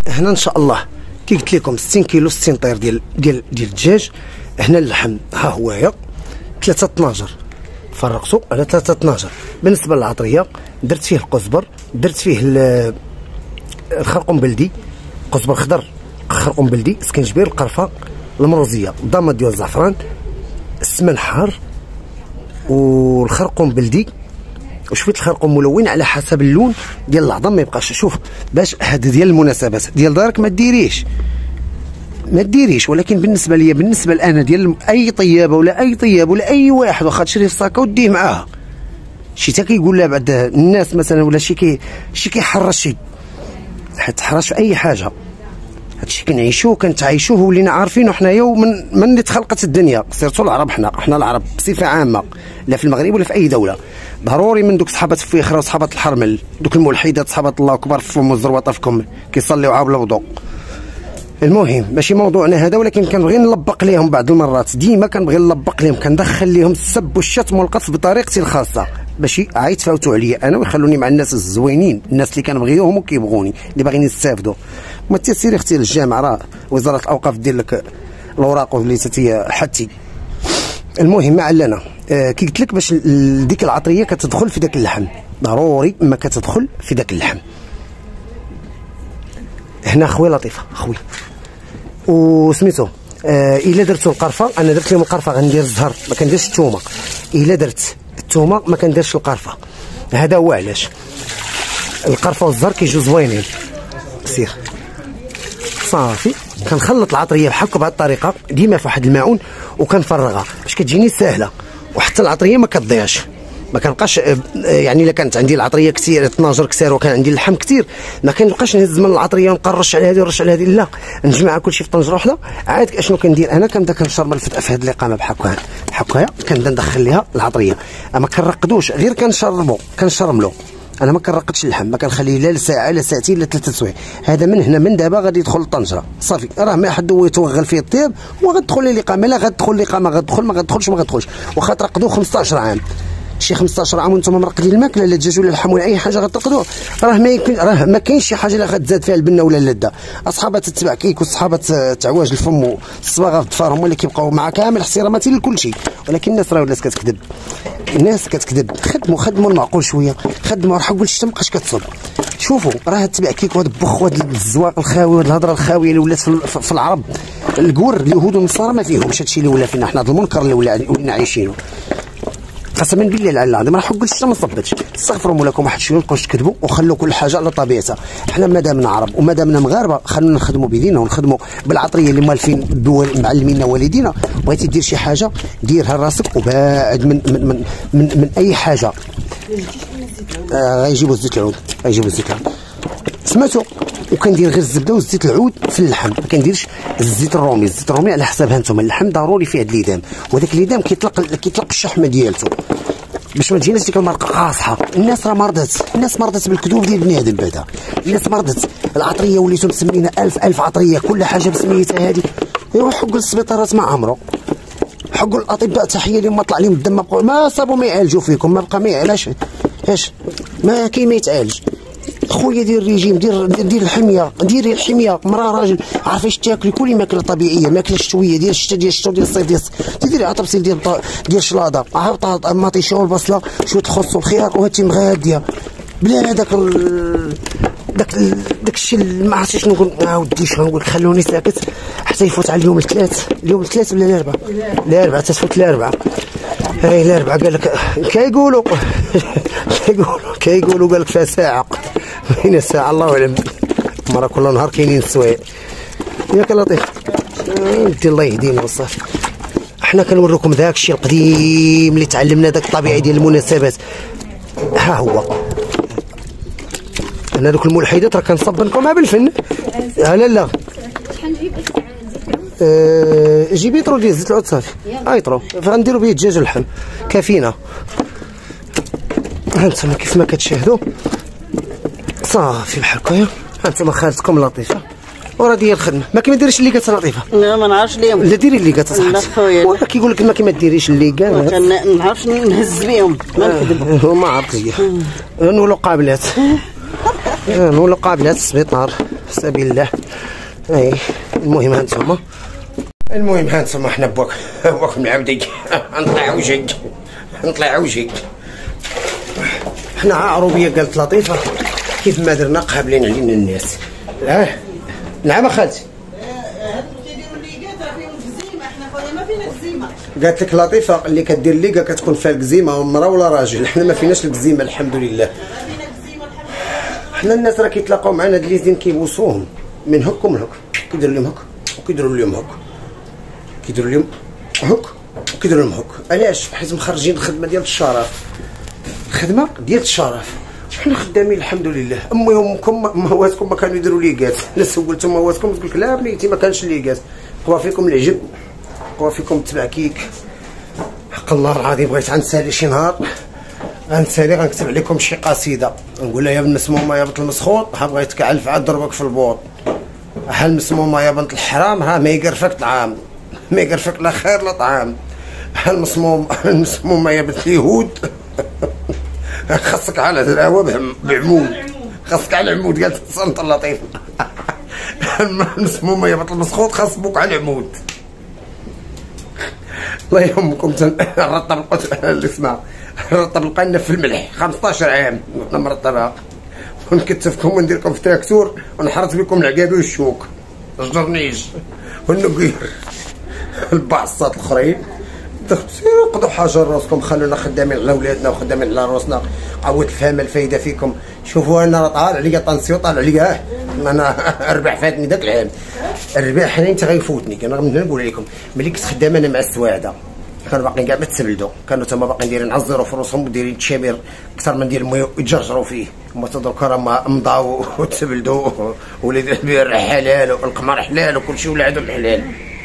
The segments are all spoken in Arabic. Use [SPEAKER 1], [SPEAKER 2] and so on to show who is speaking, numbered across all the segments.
[SPEAKER 1] هنا ان شاء الله كي قلت لكم 60 كيلو 60 طير ديال الدجاج. هنا اللحم ها هو هي 3 12 فرقته على 3 12. بالنسبه للعطريه درت فيه القزبر، درت فيه الخرقوم بلدي، قزبر خضر، خرقوم بلدي، سكنجبير، القرفه، المروزيه، الضامه ديال الزعفران، السمن حار والخرقوم بلدي وشويه الخرقوم ملون على حسب اللون ديال العظم. ما يبقاش شوف باش هذا ديال المناسبات ديال دارك ما ديريش، ولكن بالنسبه ليا بالنسبه لانا ديال اي طيابه ولا اي طياب ولا اي واحد واخا تشري في الصاكه وديه معاها شي تا كيقول لها بعد الناس مثلا ولا شي كيحرش شي تحرش في اي حاجه. هادشي كنعيشوه كنتعايشوه ولينا عارفينه حنايا من اللي تخلقت الدنيا سيرتو العرب. حنا العرب بصفه عامه لا في المغرب ولا في اي دوله ضروري من دوك صحابه الفخره وصحابه الحرمل دوك الملحدات صحابه الله اكبر في فم والزروطه في كم كيصليو عا بلا وضوء. المهم ماشي موضوعنا هذا، ولكن كنبغي نلبق ليهم بعض المرات، ديما كنبغي نلبق ليهم، كندخل ليهم السب والشتم والقذف بطريقتي الخاصه باش يتفاوتوا عليا انا ويخلوني مع الناس الزوينين، الناس اللي كنبغيوهم وكيبغوني اللي باغيين يستافدوا. ما تسيري اختي للجامع راه وزاره الاوقاف دير لك الاوراق اللي حتي. المهم ما علينا. كي قلت لك باش ديك العطريه كتدخل في داك اللحم، ضروري ما كتدخل في داك اللحم. هنا خويا لطيفه خويا وسميتو الا درتو القرفه، انا درت لهم القرفه غندير الزهر ما كنديرش الثومه. الا درت الثومه ما كنديرش القرفه، هذا هو علاش. القرفه والزهر كيجيو زوينين. سير صافي كنخلط العطريه بحال بهذه الطريقه ديما في واحد الماعون وكنفرغها باش كتجيني ساهله، وحتى العطريه ما كتضيعش. ما كنبقاش يعني الا كانت عندي العطريه كثير 12 كثير وكان عندي اللحم كثير ما كنبقاش نهز من العطريه ونبقى نرش على هذه ونرش على هذه، لا نجمع كلشي في طنجره وحده. عاد اشنو كندير انا؟ كنبدا كنشرب في هذه الاقامه بحال هكا كنبدا ندخل ليها العطريه، ما كنرقدوش غير كنشرملو. انا ما كنرقدش اللحم، ما كنخليه لا لساعه لا ساعتين لا 3 سوايع. هذا من هنا من دابا غادي يدخل الطنجره صافي، راه ما حد يتوغل فيه الطيب وغتدخل الاقامه. لا غتدخل الاقامه غتدخل ما غتدخلش واخا ترقدوا 15 عام شي 15 عام وانتم مرقدين الماكله لا الدجاج ولا اللحم ولا اي حاجه غترقدوه، راه ما كاينش شي حاجه اللي غتزاد فيها البنه ولا اللذه. اصحابها تتبع كيك وصحابها تعواج الفم والصباغه في ضفارهم ولا كيبقاو مع كامل احتراماتي لكل شيء، ولكن الناس راه ولات كتكذب. الناس كتكذب. خدموا المعقول شويه، خدموا راه قول شتا مابقاش كتصب. شوفوا راه تبع كيك وهذا البخ وهذا الزواق الخاوي وهذه الهضره الخاويه اللي ولات في العرب. الكور اليهود والنصارى ما فيهمش هادشي اللي ولا فينا حنا، هذا المنكر اللي ولينا عايشينه. قسما بالله العظيم راه حق الشتا ما صبتش. استغفروا مولاكم واحد شويه مابقاوش تكذبوا وخلوا كل حاجه على طبيعتها. حنا مادامنا عرب ومادامنا مغاربه خلونا نخدموا بيدينا ونخدموا بالعطريه اللي مالفين معلمينا والدينا. بغيتي دير شي حاجه ديرها لراسك وباعد من اي حاجه. غيجيبوا الزيت العود سمعتوا. وكندير غير الزبده وزيت العود في اللحم، ما كنديرش الزيت الرومي على حسابها نتوما. اللحم ضروري فيه هاد الليدام، وهذاك الليدام كيطلق الشحمه ديالته باش ما تجيناش ديك المرقه قاصحه. الناس راه مرضت بالكذوب ديال بنادم. بعدا الناس مرضت. العطريه وليتو مسمينا ألف عطريه كل حاجه بسميتها هذه. ايوا حقوا للسبيطارات ما عمرو، حقوا الاطباء تحيه لهم ما طلع لهم الدم ما صابوا ما يعالجوا فيكم، ما بقى ما يعلاش اش ما كاين ما يتعالج. خويا دير الريجيم، دير الحميه، ديري الحميه. مرا راجل عارفاش تاكلي كلي ماكله طبيعيه، ماكله شتويه ديال الشتا ديال الشتو ديال الصيف ديري عطرسيل ديال شلاضه عطات مطيشه والبصله شويه الخص والخيار وهاتي مغاديه بلا داك الشيء ما عرفتش شنو نقول. ودي شنو نقول، خلوني ساكت حتى يفوت على اليوم الثلاث ولا الاربعاء تفوت الاربعاء. هاي الاربعاء قال لك كيقولوا قال لك فيها ساعه. وين الساعه الله اعلم، مرة كل نهار كاينين السوايع. ياك لطيف انت الله يهدينا بصح. احنا كنوريكم داك الشيء القديم اللي تعلمنا، داك الطبيعي ديال المناسبات. ها هو انا دوك الملحدات راه كنصبنكم بالفن. لا شحال نجيب؟ جيبي طرو ديال زيت العود صافي. طرو فغنديروا به الدجاج واللحم كافينا. هانتوما كيف ما كتشاهدوا صافي بحال هكايا. هانتوما خالتكم لطيفه وراه ديال الخدمه. ما كيديرش اللي قالت لطيفه. لا ما نعرفش ليهم. لا ديري اللي قالت صاحبتي. وراه كيقول لك ما ديريش اللي قال. ما نعرفش نهز بهم ما نكذب. ما عرفت هي نولوا قابلات. نولوا قابلات السبيطار. سبيل الله. اي المهم هانتوما حنا بواك معاودي نطلع وجهي. حنا عروبيه قالت لطيفه كيف ما درنا قابلين علينا الناس. نعم اخالتي. قالت لك لطيفه اللي كدير ليكا كتكون فيها الكزيمه مرا ولا راجل. حنا ما فيناش الكزيمه الحمد لله. حنا الناس راه كيتلاقاو معنا هاد لي زين كيبوسوهم من هك ومن هك، كيديروا لهم هك وكيديروا لهم هك، كيديروا لهم هك وكيديروا لهم هك. علاش؟ حيت مخرجين الخدمه ديال الشرف. حنا خدامين الحمد لله. امهاتكم ما كانوا يديروا ليكات. لا سولتم امهاتكم تقول لك لا بنيتي ما كانش ليكات. قوا فيكم العجب، قوا فيكم التبعكيك. حق الله العظيم بغيت غنسالي شي نهار، غنكتب عليكم شي قصيده نقول لها يا بنت المسمومه يا بنت المسخوط ها بغيتك علف عاد ضربك في البوط. ها المسمومه يا بنت الحرام ها ما يقرفك طعام، ما يقرفك لا خير لا طعام. ها المسمومه يا بنت اليهود خاصك على الهوا بعمود، خاصك على العمود. قالت صنت اللطيف. المسمومه يا بنت المسخوط خاص بوك على العمود. الله يهمكم نرطب القنه في الملح 15 عام وانا مرطبها، ونكتفكم ونديركم في تراكتور ونحرط بكم العقابي والشوك الجرنيج والنقير البعصات الاخرين. سيروا قضوا حاجه راسكم، خلونا خدامين على ولادنا وخدامين على راسنا. قوت الفهم الفايده فيكم. شوفوا انا راه طالع عليا طنسيو، طالع عليا انا الربح فاتني داك العام. الربح حنين تغيفوتني. انا نقول لكم ملي كنت خدام انا مع السواعده كانوا باقيين كاع ما تسبلدوا، كانوا تما باقيين دايرين عزروا في روسهم ودايرين التشامير اكثر من ديال الماء ويتجرجروا فيه. هما تدرك راه مضاو وتسبلدوا ولاد البير حلال والقمر حلال وكل شيء ولا عندهم حلال.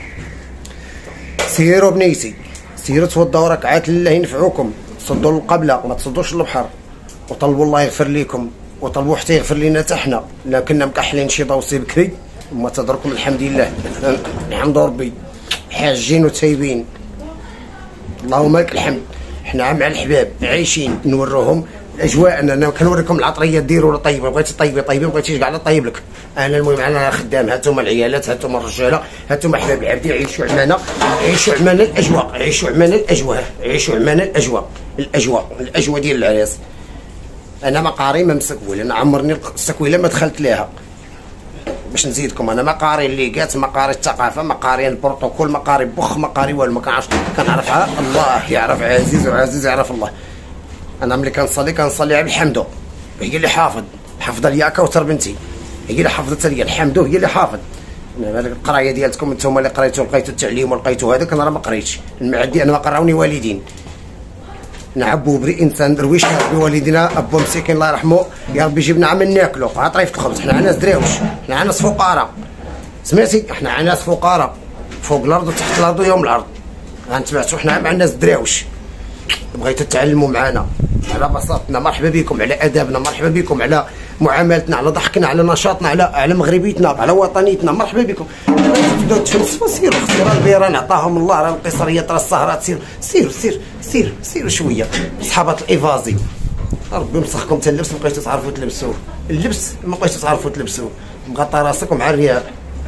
[SPEAKER 1] سيروا بنيتي، سيروا توضاو ركعات لله ينفعوكم، صدوا القبله ما تصدوش البحر، وطلبوا الله يغفر لكم، وطلبوا حتى يغفر لنا حتى حنا لا كنا مكحلين شي دوسي بكري. وما تدركم الحمد لله نحمد ربي حاجين وتايبين اللهم لك الحمد. حنا مع الحباب عايشين نوروهم الاجواء. انا كنوريكم العطريه ديروا طيبه، بغيتي طيبي ما بغيتيش كاع طيب لك. انا المهم انا خدام، هانتوما العيالات، هانتوما الرجاله، هانتوما حباب العبدي. عيشوا عمانا، عيشوا عمانا الاجواء، عيشوا عمانا الاجواء، عيشوا عمانا الاجواء ديال العراس. انا ما قاري ما مسكويل، انا عمرني السكويله ما دخلت ليها باش نزيدكم. انا ما قاري الليغات، ما قاري الثقافه، ما قاري البروتوكول، ما قاري بخ، ما قاري والو، ما كنعرفش. كنعرفها الله يعرف عزيز وعزيز يعرف الله. انا ملي كنصلي على الحمدو هي اللي حافظه الياكا وتربنتي، هي اللي حافظتها ليا الحمدو، هي اللي حافظ. هذيك القرايه ديالتكم انتم اللي قريتوا لقيتوا التعليم ولقيتوا هذاك، انا راه ما قريتش. المعدي انا ما قراوني والدين. نعبو بري انسان درويش بوالدينا ابو مسكين الله يرحمه، يا ربي يجيبنا عمل ناكلو ها طريف الخبز. حنا ناس دراوش، حنا ناس فقراء، سمعتي؟ حنا ناس فقراء فوق الارض وتحت الارض ويوم الارض. غنتبعتوا حنا مع الناس دراوش. بغيتوا تتعلموا معنا على بساطتنا، مرحبا بكم، على ادابنا مرحبا بكم، على معاملتنا، على ضحكنا، على نشاطنا، على مغربيتنا، على وطنيتنا، مرحبا بكم. تبداو تفلسفوا سيروا راه البيران عطاهم الله، راه القصريات راه السهرات، سيروا شويه. صحابات الايفازي ربي يمسخكم حتى اللبس بقيتوا تعرفوا تلبسوه، اللبس ما بقيتوا تعرفوا تلبسوه، مغطى راسك ومع الرياء.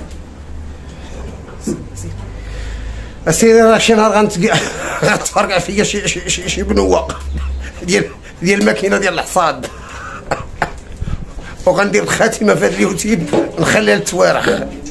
[SPEAKER 1] اسيدي راه شي نهار غتفرقع فيا شي بنوه ديال الماكينه ديال الحصاد وغندير الخاتمه في هذا اليوتيوب نخليها للتوارخ.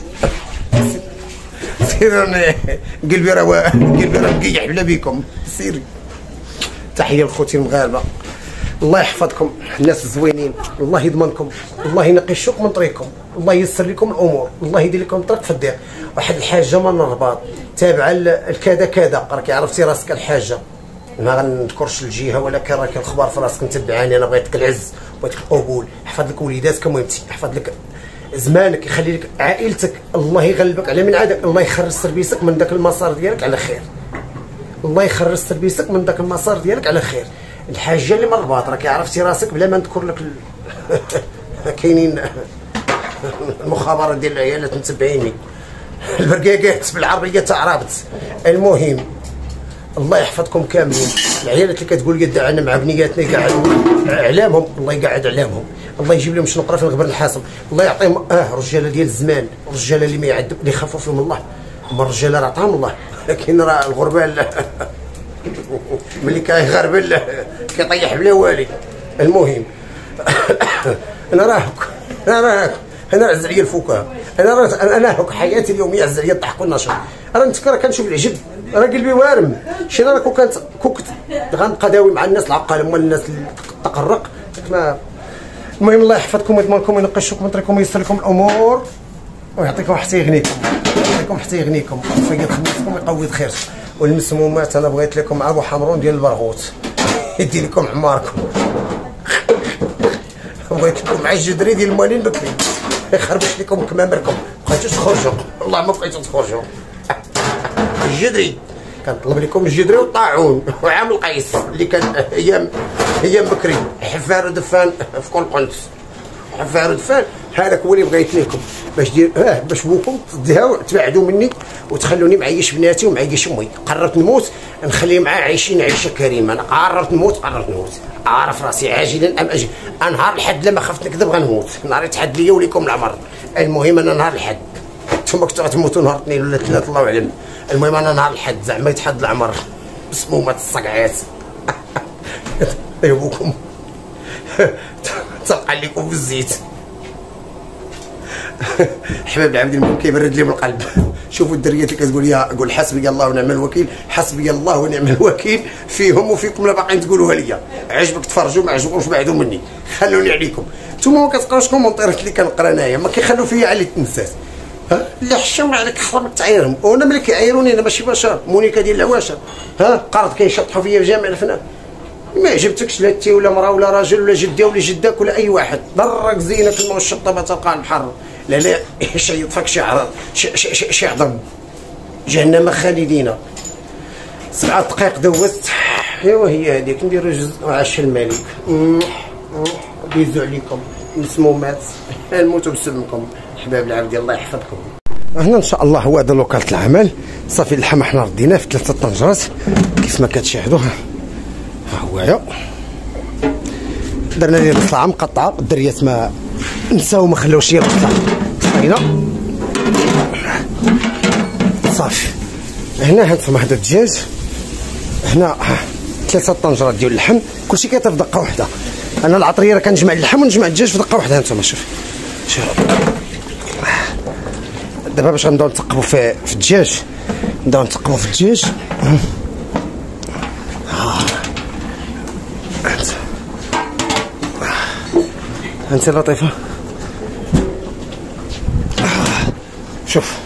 [SPEAKER 1] سير قلبي راه مقيح بلا بيكم. سيري تحيه لخوتي المغاربه، الله يحفظكم، الناس الزوينين، الله يضمنكم، الله ينقي الشوك من طريقكم، الله ييسر لكم الامور، الله يدير لكم الطريق في الضيق. واحد الحاجه من الرباط تابعه الكذا كذا، راكي عرفتي راسك الحاجه، ما غنذكرش الجهه ولكن راك الخبر في راسك متبعاني. انا بغيتك العز، بغيتك القبول، يحفظ لك وليداتك مهمتي، يحفظ لك زمانك، يخلي لك عائلتك، الله يغلبك على من عادك، الله يخرج سربيسك من داك المسار ديالك على خير، الله يخرج سربيسك من داك المسار ديالك على خير. الحاجه اللي من الرباط راكي عرفتي راسك بلا ما نذكر لك كاينين المخابرات ديال العيالات متبعيني، البرقاقات بالعربيه تاع رابط. المهم الله يحفظكم كاملين. العيالات اللي كتقول قد عنا مع بنياتنا كاع اعلامهم، الله يقعد اعلامهم، الله يجيب لهم شنقره في الغبر الحاسم، الله يعطيهم رجاله ديال الزمان، رجاله اللي ما يعذب اللي يخافوا فيهم الله. هما الرجاله راه عطاهم الله، لكن راه الغربال ملي كيغربل كيطيح بلا والي. المهم انا عز عليا الفكاهه، انا هاك حياتي اليوميه عز عليا الضحك والنشر. راه نتكرر كنشوف العجب، راه قلبي وارم. شي راه كنت غنبقى داوي مع الناس العقال، هما الناس اللي تقرق ما. المهم الله يحفظكم ويضمنكم وينقشكم ويطريكم وييسر لكم الامور ويعطيكم حتى يغنيكم، يعطيكم حتى يغنيكم ويفيض خدمتكم ويقوي خيركم. والمسمومات انا بغيت لكم مع ابو حمرون ديال البرغوث يدي لكم عماركم. بغيت لكم مع الجدري ديال الموالين بكري يخربش لكم كمامركم، مابقيتوش تخرجوا والله ما بقيتو تخرجوا. الجدري كنطلب لكم الجدري والطاعون وعام القيس اللي كان ايام بكري، حفار ودفان في قنقنت، حفار ودفان هذاك هو اللي بغيت لكم باش دير باش بوكم تبعدوا مني وتخلوني معيش بناتي ومعيش امي. قررت نموت نخلي معاه عايشين عيشه كريمه. انا قررت نموت عارف راسي عاجلا ام اجل. نهار الحد لما خفت نكذب غنموت، نهار يتحد ليا وليكم العمر. المهم انا نهار الحد، نتوما كنتو غتموتوا نهار اثنين ولا ثلاثه الله اعلم. المهم انا نهار الحد زعما يتحد العمر مسمومات الصقعات. يبوكم تبقى لكم في الزيت. حباب العبد المهم كيبرد لي من القلب. شوفوا الدريات اللي كتقول يا قول حسبي الله ونعم الوكيل، حسبي الله ونعم الوكيل فيهم وفيكم. لا باقيين تقولوها ليا، عجبك تفرجوا ما عجبكمش بعدوا مني، خلوني عليكم. نتوما ما كتقراوش كومونتيرات اللي كنقرا انايا، ما كيخلوا فيا على التنساس. اللي حشاو عليك حرام تعايرهم، وانا ملي كيعايروني انا ماشي بشر، مونيكا ديال العواشر. قرض كيشطحوا فيا في جامع الفنان. ما عجبتكش لا تي ولا مراه ولا راجل ولا جده ولا جداك ولا اي واحد، ضرك زينك الماء والشطه تلقى البحر. لا يطفك شي عظم جهنم خالدين. 7 دقائق دوزت. ايوا هي هذيك نديرو جزء وعاش الملك. بيزو عليكم مسمومات الموت بسمكم. حباب العبد الله يحفظكم. هنا ان شاء الله هو هذا لوكالة العمل. صافي اللحم حنا رديناه في 3 طنجرات كيف ما كتشاهدوا. ها هو درنا ليه البصله مقطعه، الدريات ما نساو ما خلاوش ليا البصله صاينه. صافي هنا هانتوما هذا الدجاج، هنا 3 طنجرات ديال اللحم، كلشي كيطيب في دقه واحده. انا العطريه راه كنجمع اللحم ونجمع الدجاج في دقه واحده. هانتوما شوف دابا باش غنبداو نثقبوا في الدجاج، نبداو نثقبوا في الدجاج. انت لطيفه شوف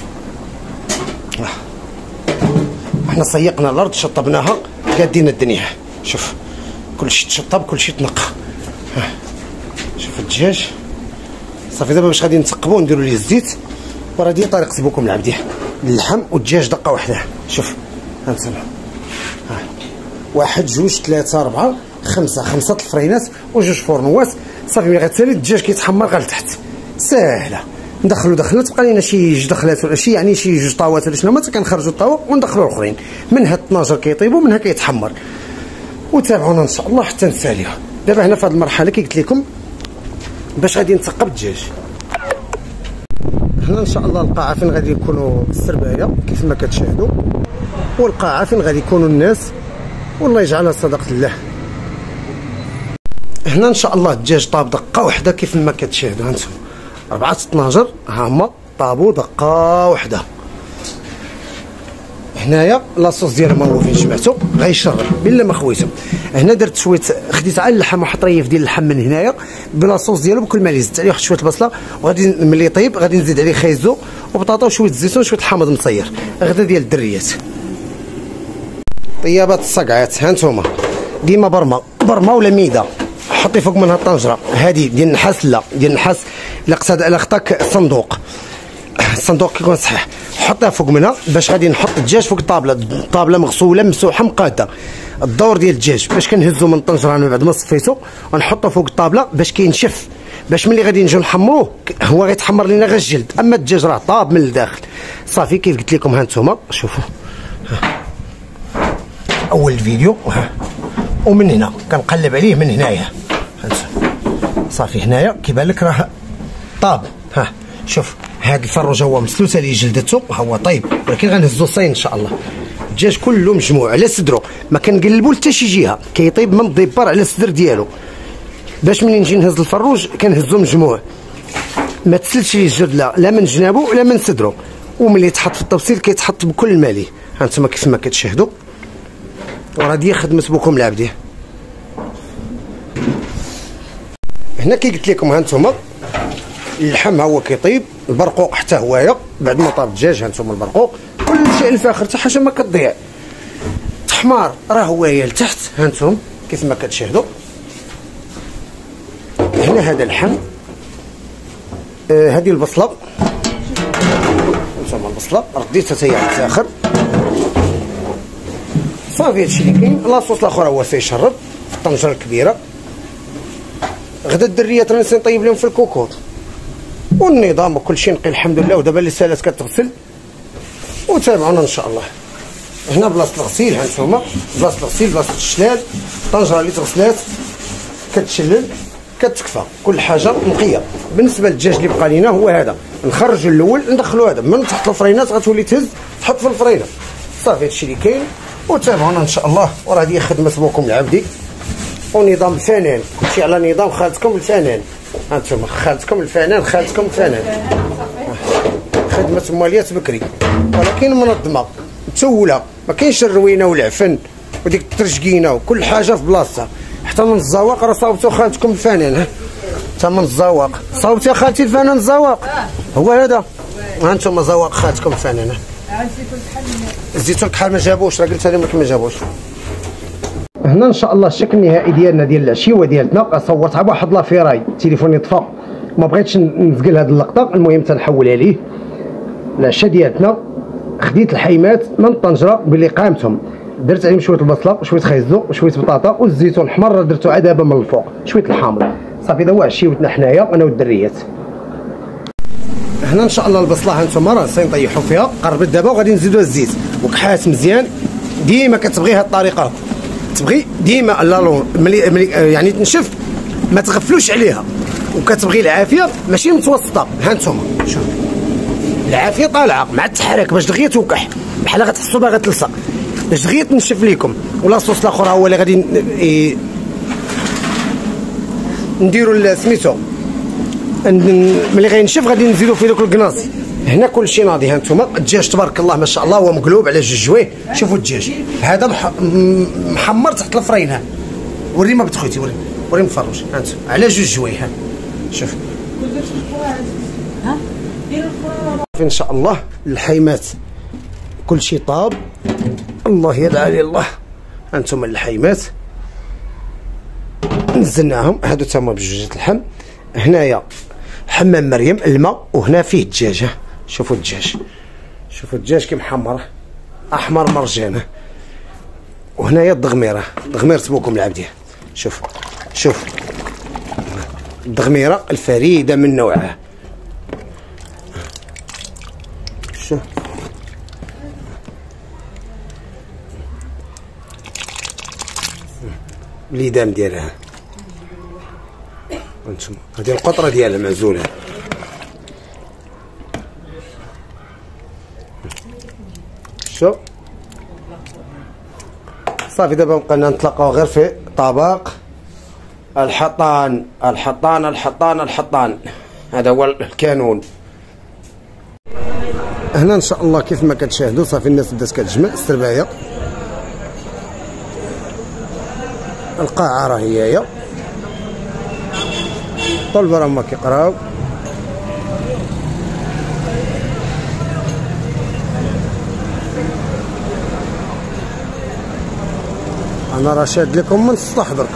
[SPEAKER 1] احنا صيقنا الارض شطبناها قادين الدنيا. شوف كلشي تشطب كلشي تنقى. شوف الدجاج صافي. دابا باش غادي نثقبوه نديروا ليه الزيت، وراه دي طريق سبوكم العبديه. اللحم والدجاج دقه واحده. شوف هانتوما 1 2 3 4 5 الفرينات وجوج فورنوات. صافي ملي غتسالي الدجاج كيتحمر غير لتحت، ساهله. ندخلو تبقى لينا شي 2 دخلات ولا شي يعني شي 2 طاوات ولا شنو، ما كنخرجوا الطاوه وندخلوا الاخرين. منها 12 كيطيبوا منها كيتحمر. وتابعونا ان شاء الله حتى نساليها. دابا هنا في هذه المرحله كي قلت لكم باش غادي نثقب الدجاج. هنا ان شاء الله القاعه فين غادي يكونوا السربايه كيف ما كتشاهدوا، والقاعه فين غادي يكونوا الناس، والله يجعلها صدقه الله. هنا ان شاء الله الدجاج طاب دقه واحده كيف ما كتشاهدوا. هانتوما 4 طناجر ها هما طابوا دقه واحده. هنايا لاصوص ديال ما هو فين جمعتو غيشرب بلا ما خويتو. هنا درت شويه خديت على اللحم واحد طريف ديال اللحم من هنايا بلاصوص ديالو بكل ما زدت عليه واحد شويه البصله، وغادي ملي يطيب غادي نزيد عليه خيزو وبطاطا وشويه الزيتون وشويه الحامض مصير غدا ديال الدريات. طيابات الصقعات هانتوما ديما برمه ولا ميده، حطي فوق منها الطنجره هذه ديال النحاس. لا ديال النحاس الا خطاك الصندوق كيكون صحيح حطيها فوق منها باش غادي نحط الدجاج فوق الطابله مغسوله مسوحه مقاده. الدور ديال الدجاج باش كنهزو من الطنجره من بعد ما صفيتو ونحطو فوق الطابله باش كينشف، باش ملي غادي نجيو نحمروه هو غيتحمر لينا غير الجلد، اما الدجاج راه طاب من الداخل. صافي كيف قلت لكم هانتوما شوفوا اول الفيديو ومن هنا كنقلب عليه من هنايا صافي هنايا كيبان لك راه طاب. ها شوف هاد الفروج هو مسلوسه لي جلدته هو طيب، ولكن غنهزو صين ان شاء الله. الدجاج كله مجموع على صدرو، ما كنقلبو حتى شي جهه، كيطيب من الديبار على الصدر ديالو، باش ملي نجي نهز الفروج كنهزو مجموع، ما تسلش لي الجرد لا من جنابو ولا من صدرو. وملي يتحط في التبصيل كيتحط بكل ماليه. ها انتما كيف ما كتشاهدوا وراه ديال خدمه بوكم العبديه. هنا كي قلت لكم ها انتما اللحم ها هو كيطيب، البرقوق حتى هوايا بعد ما طاب الدجاج. ها انتما البرقوق كل شيء الفاخر حتى حاجه ما كتضيع. التحمار راه هوايا لتحت. ها انتم كيف ما كتشاهدوا هنا هذا اللحم. هذه البصله انتما البصله رديتها حتى هي على الاخر. صافي هادشي اللي كاين. لاصوص الاخر هو سيشرب في الطنجره الكبيره. غدا الدريات راه نطيب لهم في الكوكوط والنظام وكل شيء نقي الحمد لله. ودابا اللي سالات كتغسل وتابعونا ان شاء الله. هنا بلاصه الغسيل. ها انتما بلاصه الغسيل، بلاصه الشلال، الطنجره اللي تغسلات كتشلل كتكفى، كل حاجه نقيه. بالنسبه للدجاج اللي بقى لينا هو هذا، نخرجوا الاول ندخلوا هذا من تحت الفرينات غتولي تهز تحط في الفرينه. صافي هادشي اللي كاين وتابعونا ان شاء الله. وراه هذه خدمه بوكم العبدي ونظام الفنان، كلشي على نظام خالتكم الفنان. هانتوما خالتكم الفنان، خالتكم الفنان. خدمه مواليات بكري ولكن منظمه متوله، ما كاينش الروينه والعفن وديك الترجكينه وكل حاجه في بلاصتها. حتى من الزواق راه صاوبتو خالتكم الفنان. ها حتى من الزواق صاوبتي يا خالتي الفنان الزواق هو هذا. هانتوما زواق خالتكم الفنان. الزيتون الكحل ما جابوش، راه قلت لهم ما جابوش. هنا ان شاء الله الشكل النهائي ديالنا ديال العشيوه ديالتنا. صورتها بواحد لافيراي، تليفوني طفى ما بغيتش نزقل هذه اللقطه. المهم تنحولها ليه. العشاء ديالتنا خديت الحيمات من طنجره باللي قامتهم، درت عليهم شويه البصله وشويه خيزو وشويه بطاطا والزيتون الحمر درتو عاد دابا من الفوق شويه الحامض. صافي هذا هو عشيوتنا حنايا انا والدريات. هنا ان شاء الله البصله هانتوما راه سنطيحوا فيها، قربت دابا وغادي نزيدوا الزيت وكحات مزيان. ديما كتبغي هاد الطريقه، تبغي ديما لا ملي يعني تنشف ما تغفلوش عليها، وكتبغي العافيه ماشي متوسطه. هانتوما شوف العافيه طالعه مع التحريك باش دغيا توقح بحال غتحسوا باغا تلصق، باش دغيا تنشف ليكم. ولا الصوص الاخر هو اللي غادي نديروا سميتو ملي غينشف غادي نزيدوا فيه دوك الكناصي. هنا كلشي ناضي. ها انتما الدجاج تبارك الله ما شاء الله هو مقلوب على جوج جويه. شوفوا الدجاج هذا محمر تحت الفرين. ها وري ما بنت خويتي، وري مفرج. ها انت على جوج جويه. ها شوف ان شاء الله الحيمات كلشي طاب. الله يدعى الله. ها انتما الحيمات نزلناهم هادو تما بجوجة اللحم. هنايا حمام مريم الماء وهنا فيه الدجاج. شوفوا الدجاج، شوفوا الدجاج كي محمر احمر مرجان. وهنايا الدغميره، دغميره بوكم العبديه. شوف شوف الدغميره الفريده من نوعها. شوف الليدام ديالها. انتم هذه القطره ديالها معزوله. شوف صافي دابا بقينا نتلاقاو غير في طبق الحطان. الحطان الحطان الحطان هذا هو الكانون. هنا ان شاء الله كيف ما كتشاهدوا صافي الناس بدات كتجمع السربايه. القاعه راه هي الطلبه راه هما كيقراو. انا راه شاد لكم من السطح درك.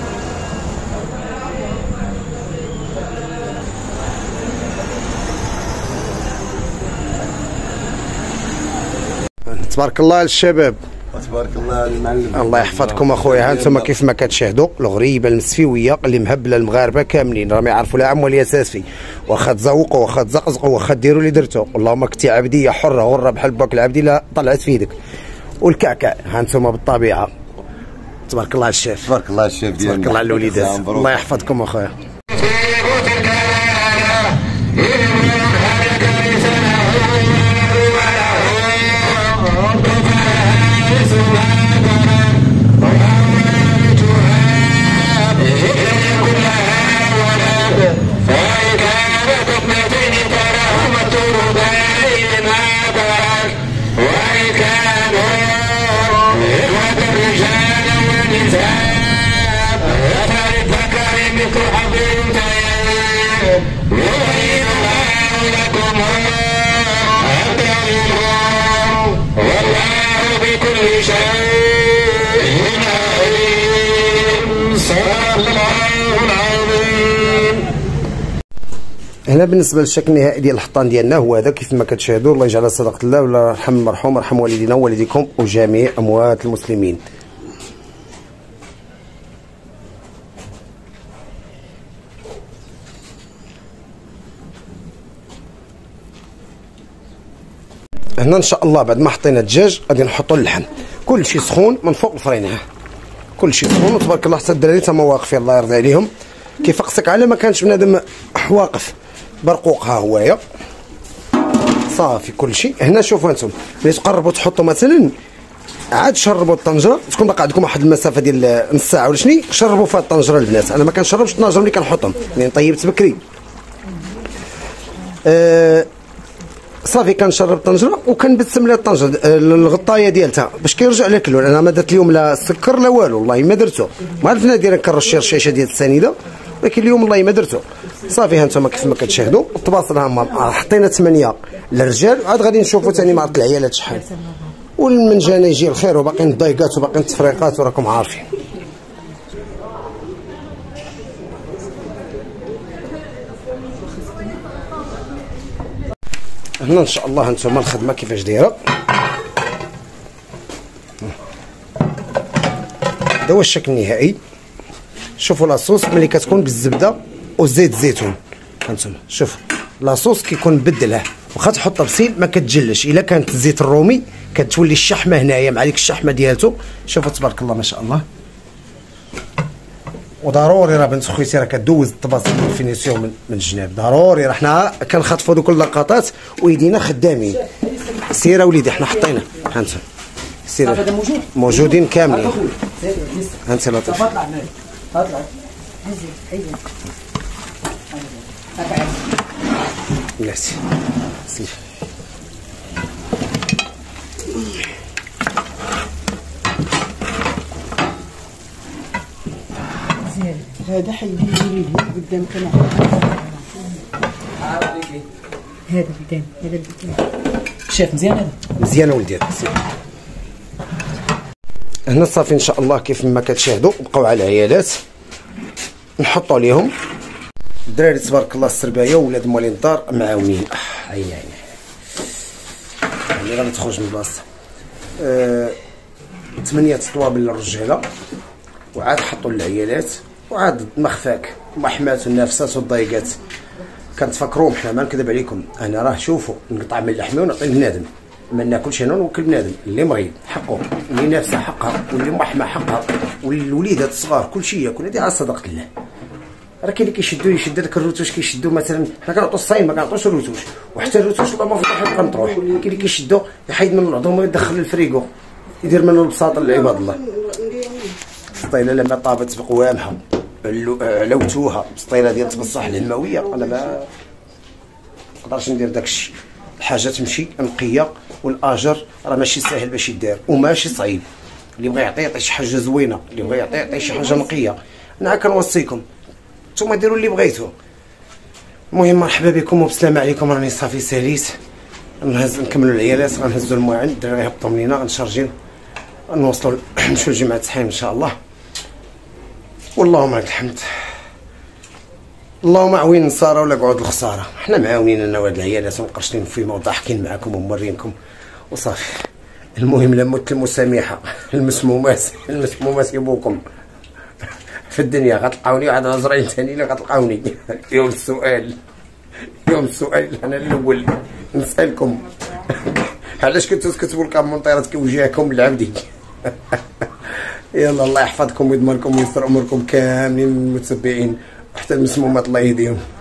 [SPEAKER 1] تبارك الله للشباب،
[SPEAKER 2] تبارك الله المعلم.
[SPEAKER 1] الله يحفظكم اخويا. ها انتم كيف ما كتشاهدوا الغريبه المسفيويه اللي مهبله المغاربه كاملين راه ما يعرفوا لا عم ولا اساس فيه. واخا تزوقوا واخا تزقزقوا واخا ديروا اللي درتو، اللهم كنتي عبديه حره غره بحال باك العبدي لا طلعت في يدك. والكعكع ها انتم بالطبيعه. تبارك الله الشيف،
[SPEAKER 2] تبارك الله الشيف ديالنا،
[SPEAKER 1] تبارك الله على الوليدات. الله يحفظكم اخويا. هنا بالنسبه للشكل النهائي ديال الحطان ديالنا هو هذا كيف ما كتشاهدوا. الله يجعلها صدقه الله ولا يرحم المرحوم ويرحم والدينا ووالديكم وجميع اموات المسلمين. هنا ان شاء الله بعد ما حطينا الدجاج غادي نحطوا اللحم. كلشي سخون من فوق الفرينه، كلشي سخون وتبارك الله حتى الدراري تما واقفين الله يرضي عليهم. كيفقسك على ما كانش بنادم واقف برقوق. ها هويا صافي كلشي. هنا شوفوا انتم ملي تقربوا تحطوا مثلا عاد شربوا الطنجره، تكون باقا عندكم واحد المسافه ديال نص ساعه ولا شني، شربوا فيها الطنجره البنات. انا ما كنشربش الطنجره ملي كنحطهم يعني طيبت بكري. صافي كنشرب الطنجره وكنبسم لها الطنجره الغطايه ديالتها باش كيرجع لك اللون. انا ما درت اليوم لا سكر لا والو، والله ما درتو. ما عرفت نادرا كنرش الشاشه ديال السنيده، ولكن اليوم والله ما درتو. صافي ها انتم كيف ما كتشاهدوا الطباصل ها حطينا 8 للرجال، وعاد غادي نشوفوا ثاني مع العيالات شحال. والمنجانه يجي الخير وباقيين الضيقات وباقيين التفريقات وراكم عارفين. هنا ان شاء الله هانتوما الخدمه كيفاش دايره. هذا هو الشكل النهائي. شوفوا لاصوص ملي كتكون بالزبده وزيت الزيتون. هانتوما شوفوا لاصوص كيكون بدلها، واخا تحطها بسيل ما كتجلش. الا كانت الزيت الرومي كتولي الشحمه هنايا مع ديك الشحمه ديالته. شوفوا تبارك الله ما شاء الله. وضروري راه بنت خويتي راه كدوز الطباصل بالفينيسيون من الجناب، ضروري راه حنا كنخطفوا دوك اللقطات ويدينا خدامين. سير وليدي حنا حطينا ها انت سير موجودين كاملين. ها انت لطيف ميرسي.
[SPEAKER 3] هذا حيدي لي قدام كان هذا قدام هذا قدام. شاف مزيان هذا
[SPEAKER 1] مزيان ولدي. هنا صافي ان شاء الله كيف ما كتشاهدوا بقاو على العيالات نحطوا عليهم. الدراري تبارك الله السربايه وولاد موالين الدار معاونين. عيني يعني غادي تخرج من البلاصه. 8 طوابل للرجاله وعاد حطوا للعيالات، وعاد مخفاك محمات والنافسات والضيقات. كنتفكروهم حنا ما نكذب عليكم. انا راه شوفوا نقطع من اللحمه ونعطي لبنادم، ما ناكلش انا ونوكل بنادم. اللي مريض حقه، اللي نافسه حقها، واللي محمه حقها، والوليدات الصغار كلشي ياكل. هذه على صدقه الله. راه كاين اللي كيشدو يشد هذاك الروتوش، كيشدو مثلا حنا كنعطوا الصايم ما كنعطوش الروتوش، وحتى الروتوش الله ما فتح يبقى مطروح. كاين اللي كيشدو يحيد من العظم ويدخل للفريكو يدير منه البساط لعباد الله. السطيله لما طابت بقوامها علوتوها بسطيله ديال تبصح الهمويه. انا ما نقدرش ندير داكشي. الحاجه تمشي نقيه، والاجر راه ماشي ساهل باش يدار وماشي صعيب. اللي بغى يعطي شي حاجه زوينه، اللي بغى يعطي شي حاجه نقيه. انا كنوصيكم نتوما ديروا اللي بغيتو. المهم مرحبا بكم وبسلامه عليكم. راني صافي ساليت نكملوا العيالات، غنهزوا المواعين، الدراري يهبطوا من هنا غنشارجيو نوصلوا نمشيو لجمعة سحيم ان شاء الله. واللهم لك الحمد. اللهم عوين النصارى ولا قعود الخساره. حنا معاونين انا وهاد العيالات ومقرشين فيما وضاحكين معاكم ومورينكم وصافي. المهم لمت المسامحه المسمومات يبوكم في الدنيا. غتلقاوني واحد نظرين ثاني اللي غتلقاوني. يوم السؤال انا الاول نسالكم علاش كنتو تكتبوا الكومنتيرات كيوجهكم العبدي. يلا الله يحفظكم ويضمنكم ويسر اموركم كاملين المتبعين وحتى المسمومات الله يهديهم.